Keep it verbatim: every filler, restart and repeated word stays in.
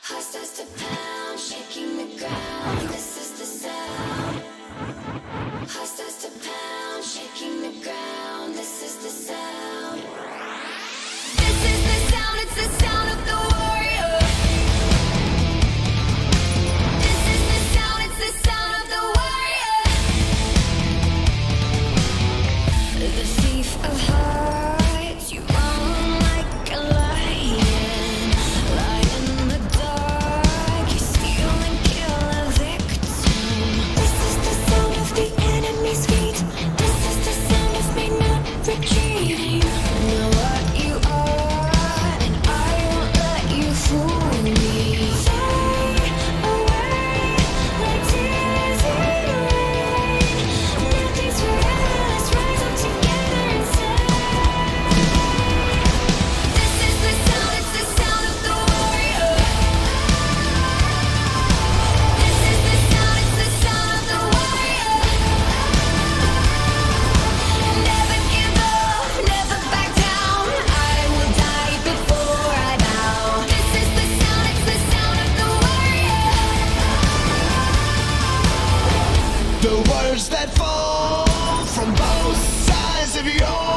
Heart starts to pound, shaking the ground. This is the sound. Heart starts to pound, shaking the ground. This is the sound. This is the sound, it's the sound of the warrior. This is the sound, it's the sound of the warrior. The thief of hearts, you run like a lion. Lie in the dark, you steal and kill a victim. This is the sound of the enemy's feet. This is the sound of me not retreating. Know what you are, and I won't let you fool me. Far away, like tears in rain. Nothing's forever, let's rise up together and say, this is the sound, it's the sound of the warrior. This is the sound, it's the sound of the warrior. Never give up, never back down. I will die before I bow. This is the sound, it's the sound of the warrior. The words that fall from both sides of your